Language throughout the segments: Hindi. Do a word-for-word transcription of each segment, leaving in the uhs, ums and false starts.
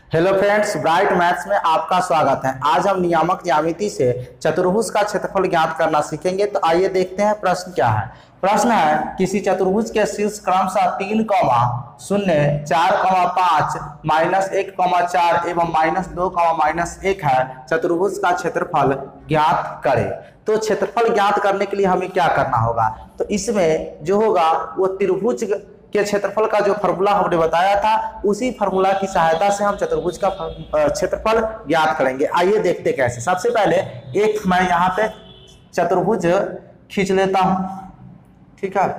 हेलो फ्रेंड्स, ब्राइट मैथ्स में आपका स्वागत है। आज हम नियामक ज्यामिति से चतुर्भुज का क्षेत्रफल ज्ञात करना सीखेंगे। तो आइए देखते हैं प्रश्न क्या है। प्रश्न है, किसी चतुर्भुज के शीर्ष क्रमशः तीन कौमा शून्य चार कौमा पाँच माइनस एक कौमा चार एवं माइनस दो कौमा माइनस एक है। चतुर्भुज का क्षेत्रफल ज्ञात करें। तो क्षेत्रफल ज्ञात करने के लिए हमें क्या करना होगा? तो इसमें जो होगा वो त्रिभुज के क्षेत्रफल का जो फॉर्मूला हमने बताया था, उसी फॉर्मूला की सहायता से हम चतुर्भुज का क्षेत्रफल ज्ञात करेंगे। आइए देखते कैसे। सबसे पहले एक मैं यहाँ पे चतुर्भुज खींच लेता हूं, ठीक है,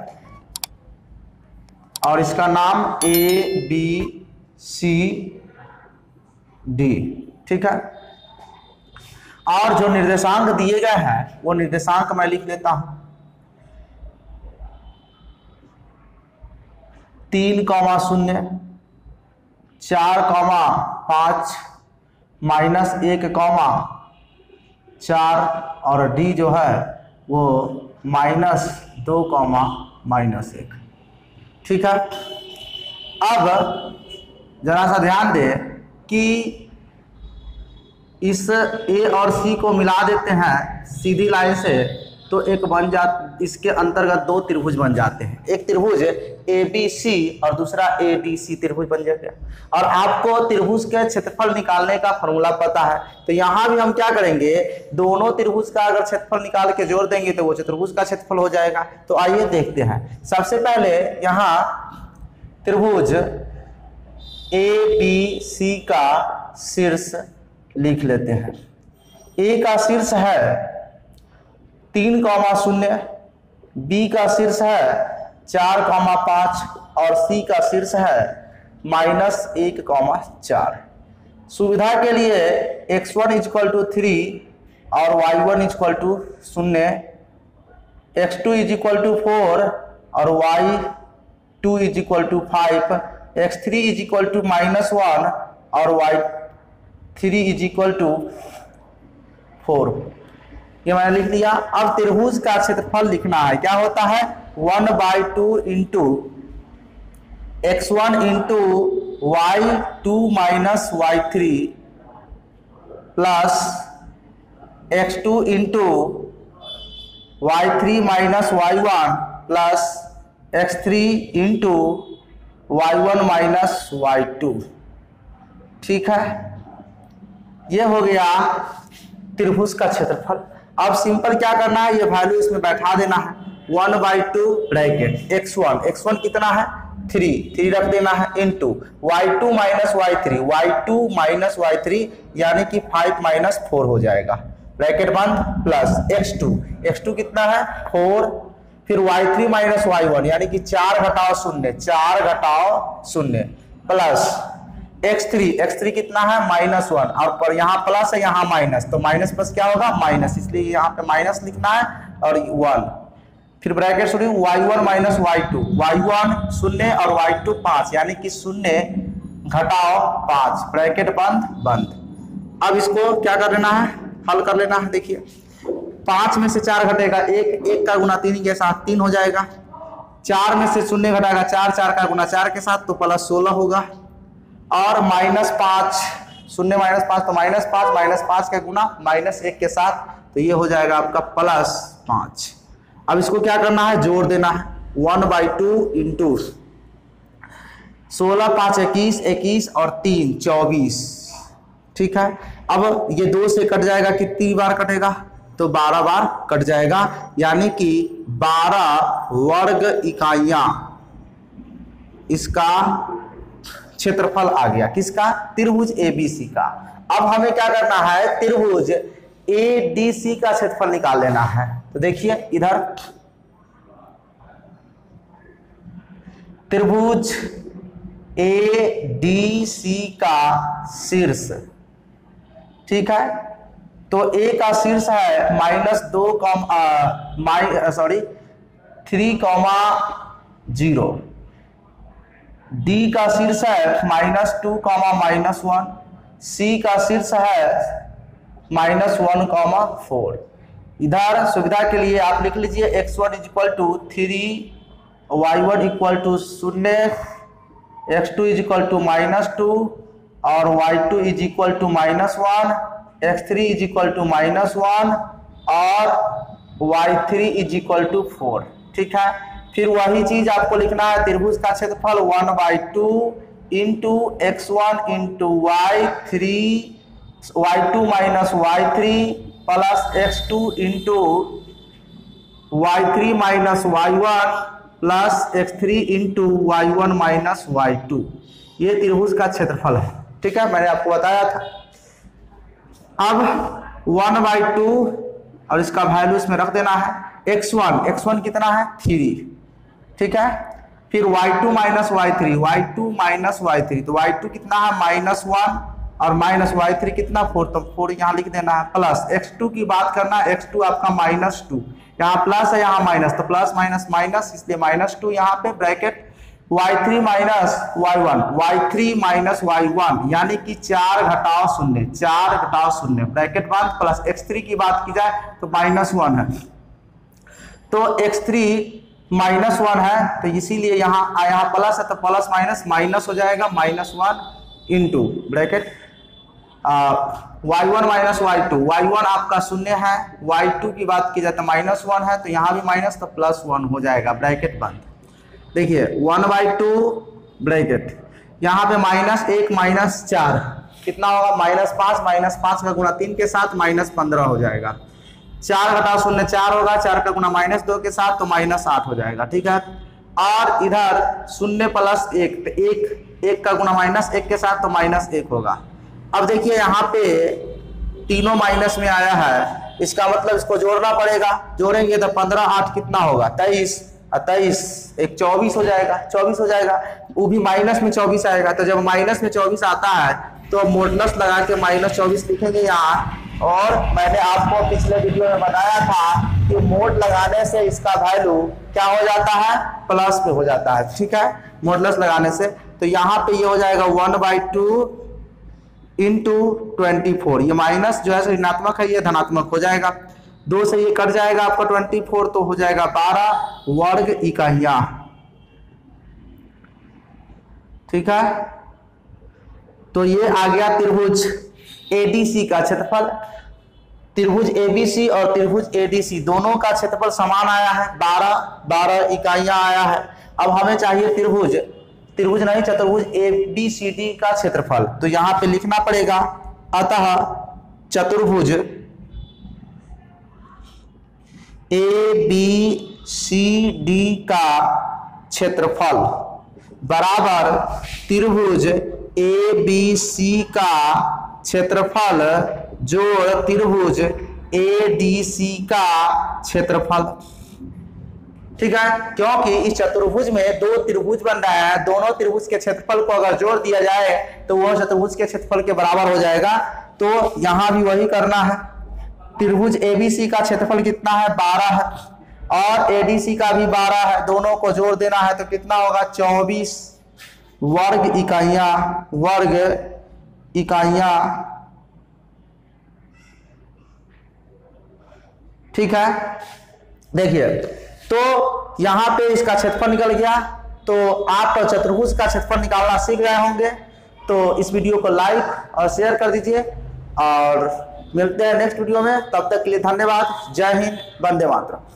और इसका नाम ए बी सी डी, ठीक है। और जो निर्देशांक दिए गए हैं वो निर्देशांक मैं लिख लेता हूं। तीन कौमा शून्य चार कौमा पाँच माइनस एक कौमा चार और डी जो है वो माइनस दो कौमा माइनस एक, ठीक है। अब जरा सा ध्यान दे कि इस ए और सी को मिला देते हैं सीधी लाइन से, तो एक बन जा इसके अंतर्गत दो त्रिभुज बन जाते हैं। एक त्रिभुज ए बी सी और दूसरा ए डी सी त्रिभुज बन जाएगा। और आपको त्रिभुज के क्षेत्रफल निकालने का फॉर्मूला पता है, तो यहाँ भी हम क्या करेंगे, दोनों त्रिभुज का अगर क्षेत्रफल निकाल के जोड़ देंगे तो वो चतुर्भुज का क्षेत्रफल हो जाएगा। तो आइए देखते हैं। सबसे पहले यहाँ त्रिभुज ए बी सी का शीर्ष लिख लेते हैं। ए का शीर्ष है तीन कौमा शून्य, बी का शीर्ष है चार कौमा पाँच और सी का शीर्ष है माइनस एक कौमा चार। सुविधा के लिए X one is equal to three और Y one is equal to शून्य, X two is equal to four और Y two is equal to five, X three is equal to minus one और Y three is equal to four. ये मैंने लिख दिया। अब त्रिभुज का क्षेत्रफल लिखना है। क्या होता है, one by two into X one into Y two minus Y three plus X two into Y three minus Y one plus X three into Y one minus Y two, ठीक है। ये हो गया त्रिभुज का क्षेत्रफल। अब सिंपल क्या करना है, ये वैल्यू इसमें बैठा देना है। One by two bracket X one, X one कितना है थ्री, थ्री रख देना है into Y two minus Y three, Y two minus Y three यानी कि फाइव माइनस फोर हो जाएगा, ब्रैकेट बंद, plus X two, X two कितना है फोर, फिर Y three minus Y one यानी कि चार घटाओ शून्य, चार घटाओ शून्य, plus X three, X three कितना है माइनस वन और पर यहाँ प्लस है यहाँ माइनस, तो माइनस प्लस क्या होगा माइनस, इसलिए यहाँ पे माइनस लिखना है और वन, फिर ब्रैकेट शुरू Y one minus Y two, Y one शून्य और वाई टू पाँच यानी कि शून्य घटाओ पाँच, ब्रैकेट बंद बंद। अब इसको क्या कर लेना है, हल कर लेना है। देखिए पाँच में से चार घटेगा एक, एक का गुना तीन के साथ तीन हो जाएगा, चार में से शून्य घटाएगा चार, चार का गुना चार के साथ तो प्लस सोलह होगा, और माइनस पाँच, शून्य माइनस पाँच तो माइनस पाँच, माइनस पाँच का गुना माइनस एक के साथ तो ये हो जाएगा आपका प्लस पाँच। अब इसको क्या करना है, जोड़ देना है। वन बाई टू इंटू सोलह पाँच इक्कीस, इक्कीस और तीन चौबीस, ठीक है। अब ये दो से कट जाएगा, कितनी बार कटेगा, तो बारह बार कट जाएगा यानी कि बारह वर्ग इकाइयां इसका क्षेत्रफल आ गया। किसका, त्रिभुज ए बी सी का। अब हमें क्या करना है, त्रिभुज ए डी सी का क्षेत्रफल निकाल लेना है। तो देखिए इधर त्रिभुज ए डी सी का शीर्ष, ठीक है। तो ए का शीर्ष है माइनस दो com my sorry three comma zero, D का शीर्ष है minus two comma minus one, C का शीर्ष है माइनस वन कॉमा फोर। इधर सुविधा के लिए आप लिख लीजिए X one is equal to three, Y one equal to शून्य, X two is equal to minus two और Y two is equal to minus one, X three is equal to minus one और Y three is equal to four. ठीक है, फिर वही चीज आपको लिखना है, त्रिभुज का क्षेत्रफल one by two into X one into Y three, Y two minus Y three plus X two into Y three minus Y one plus X three into Y one minus Y two. ये त्रिभुज का क्षेत्रफल है। ठीक है, मैंने आपको बताया था। अब वन बाई टू और इसका वैल्यू इसमें रख देना है, एक्स वन, एक्स वन कितना है थ्री। ठीक है, फिर Y two minus Y three, Y two minus Y three, तो वाई टू कितना है माइनस वन और माइनस वाई थ्री कितना फोर, तो फोर यहाँ लिख देना है, प्लस एक्स टू की बात करना है, एक्स टू आपका माइनस टू, यहाँ प्लस है यहाँ माइनस, तो प्लस माइनस माइनस इसलिए माइनस टू यहाँ पे bracket, Y three minus Y one, Y three minus Y one यानी कि चार घटाओ शून्य, चार घटाओ शून्य ब्रैकेट बंद, प्लस एक्स थ्री की बात की जाए तो माइनस वन है, तो एक्स थ्री माइनस वन है, तो इसीलिए यहाँ यहाँ प्लस है तो प्लस माइनस माइनस हो जाएगा, minus one into bracket Y one minus Y two, Y one आपका शून्य है, वाई टू की बात की जाए तो माइनस वन है, तो यहाँ भी माइनस तो प्लस वन हो जाएगा ब्रैकेट बंद। देखिए वन बाई टू ब्रैकेट, यहाँ पे माइनस एक माइनस चार कितना होगा माइनस पाँच, माइनस पाँच का गुणा तीन के साथ माइनस पंद्रह हो जाएगा, चार घटा शून्य चार होगा, चार का गुणा माइनस दो के साथ तो माइनस आठ हो जाएगा। ठीक है, और इधर शून्य प्लस एक, तो एक एक का गुणा माइनस एक के साथ तो माइनस एक होगा। अब देखिए यहाँ पे तीनों माइनस में आया है, इसका मतलब इसको जोड़ना पड़ेगा, जोड़ेंगे तो पंद्रह आठ कितना होगा तेईस, तेईस एक चौबीस हो जाएगा, चौबीस हो जाएगा, वो भी माइनस में चौबीस आएगा, तो जब माइनस में चौबीस आता है तो मॉडुलस लगा के माइनस चौबीस लिखेंगे यहाँ। और मैंने आपको पिछले वीडियो में बताया था कि मोड लगाने से इसका वैल्यू क्या हो जाता है प्लस पे हो जाता है। ठीक है, मॉडुलस लगाने से, तो यहाँ पे ये हो जाएगा one by two into twenty four, ये माइनस जो है ऋणात्मक है ये धनात्मक हो जाएगा, दो से ये कट जाएगा आपका ट्वेंटी फोर, तो हो जाएगा बारह वर्ग इकाइयां। ठीक है, तो ये आ गया त्रिभुज एडीसी का क्षेत्रफल। त्रिभुज एबीसी और त्रिभुज एडीसी दोनों का क्षेत्रफल समान आया है, बारह बारह इकाइयां आया है। अब हमें चाहिए त्रिभुज, त्रिभुज नहीं चतुर्भुज एबीसीडी का क्षेत्रफल, तो यहां पे लिखना पड़ेगा, अतः चतुर्भुज ए बी सी डी का क्षेत्रफल बराबर त्रिभुज ए बी सी का क्षेत्रफल जोड़ त्रिभुज ए डी सी का क्षेत्रफल। ठीक है, क्योंकि इस चतुर्भुज में दो त्रिभुज बन रहा है, दोनों त्रिभुज के क्षेत्रफल को अगर जोड़ दिया जाए तो वह चतुर्भुज के क्षेत्रफल के बराबर हो जाएगा, तो यहां भी वही करना है। त्रिभुज एबीसी का क्षेत्रफल कितना है बारह है और एडीसी का भी बारह है, दोनों को जोड़ देना है तो कितना होगा चौबीस वर्ग इकाइयां, वर्ग इकाइयां। ठीक है, देखिए तो यहां पे इसका क्षेत्रफल निकल गया, तो आप चतुर्भुज का क्षेत्रफल निकालना सीख गए होंगे। तो इस वीडियो को लाइक और शेयर कर दीजिए और मिलते हैं नेक्स्ट वीडियो में, तब तक के लिए धन्यवाद। जय हिंद, वंदे मातरम।